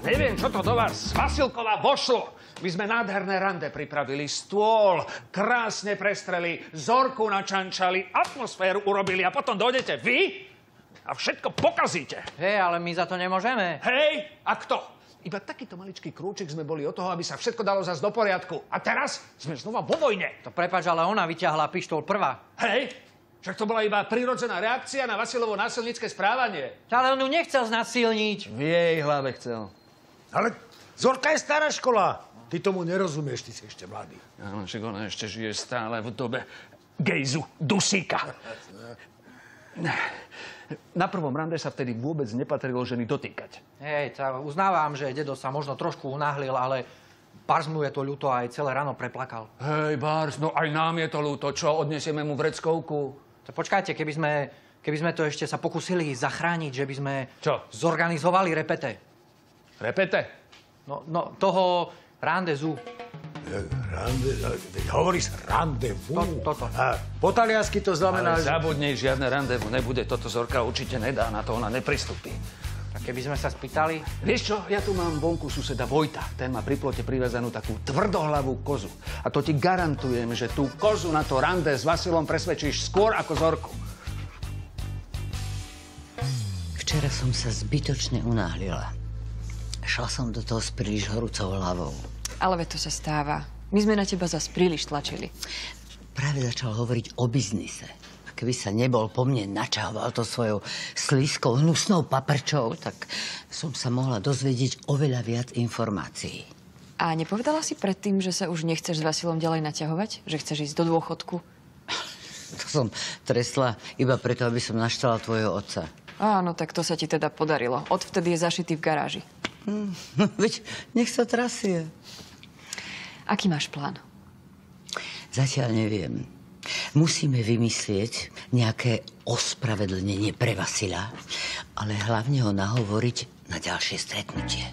Neviem, čo to do vás, Vasilkova, vošlo. My sme nádherné rande pripravili, stôl, krásne prestreli, Zorku načančali, atmosféru urobili a potom dojdete vy a všetko pokazíte. Hej, ale my za to nemôžeme. Hej, a kto? Iba takýto maličký krúčik sme boli od toho, aby sa všetko dalo zas do poriadku. A teraz sme znova vo vojne. To prepáč, ale ona vyťahla pištol prvá. Hej, však to bola iba prirodzená reakcia na Vasilovo násilnícke správanie. Ale on ju nechcel znasilniť. V jej hlave chcel. Ale Zorka je stará škola. Ty tomu nerozumieš, ty si ešte mladý. Áno, však ona ešte žije stále v dobe gejzu, dusíka. Na prvom rande sa vtedy vôbec nepatrilo ženy dotýkať. Hej, uznávam, že dedo sa možno trošku unáhlil, ale Bars mu je to ľúto a aj celé ráno preplakal. Hej, Bars, no aj nám je to ľúto. Čo, odnesieme mu vreckovku? To počkajte, keby sme to ešte sa pokusili zachrániť, že by sme Čo? Zorganizovali repete. Repete? No, toho randezu. Hovoríš randevu. Toto. A po taliansky to znamená, Ale zabudni, žiadne randevu nebude. Toto Zorka určite nedá, na to ona nepristúpi. A keby sme sa spýtali? Vieš čo, ja tu mám vonku suseda Vojta. Ten má pri plote privezanú takú tvrdohlavú kozu. A to ti garantujem, že tú kozu na to rande s Vasilom presvedčíš skôr ako Zorku. Včera som sa zbytočne unáhlila. Šla som do toho s príliš horúcou hlavou. Ale veď to sa stáva. My sme na teba zas príliš tlačili. Práve začal hovoriť o biznise. A keby sa nebol po mne načahoval to svojou slízkou, hnusnou paprčou, tak som sa mohla dozvedieť oveľa viac informácií. A nepovedala si predtým, že sa už nechceš s Vasilom ďalej naťahovať? Že chceš ísť do dôchodku? To som trestla iba preto, aby som naštvala tvojho otca. Áno, tak to sa ti teda podarilo. Odvtedy je zašitý v garáži. Veď nech sa trasie. Aký máš plán? Zatiaľ neviem. Musíme vymyslieť nejaké ospravedlnenie pre Vasila, ale hlavne ho nahovoriť na ďalšie stretnutie.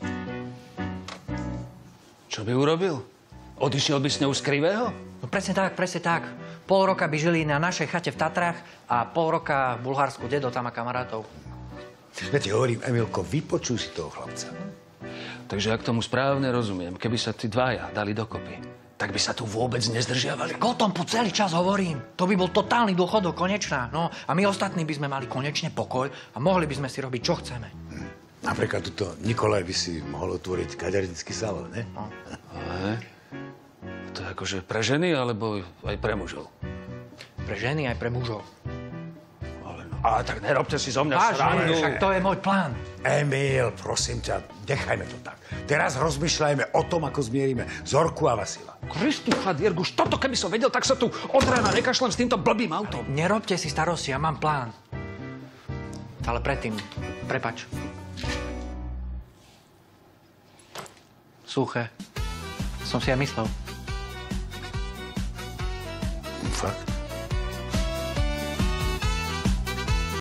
Čo by urobil? Odišiel by s ňou z Krivého? No presne tak. Pol roka by žili na našej chate v Tatrách a pol roka v Bulharsku. Dedo tam má kamarátov. Ja ti hovorím, Emilko, vypočuj si toho chlapca. Takže ak tomu správne rozumiem, keby sa tí dvaja dali dokopy, tak by sa tu vôbec nezdržiavali. O tom po celý čas hovorím. To by bol totálny dôchodok, konečná. No a my ostatní by sme mali konečne pokoj a mohli by sme si robiť, čo chceme. Napríklad tuto Nikolaj by si mohol otvoriť kadernícky salón, ne? No. Ale to je akože pre ženy, alebo aj pre mužov? Pre ženy aj pre mužov. Ale tak nerobte si zo mňa srandu. Však to je môj plán. Emil, prosím ťa, nechajme to tak. Teraz rozmýšľajme o tom, ako zmierime Zorku a Vasila. Kristúcha, Dierguš, toto keby som vedel, tak sa tu od rána nekašlem s týmto blbým autom. Nerobte si starosti, ja mám plán. Ale predtým, prepač. Suché. Som si aj myslel. Fakt?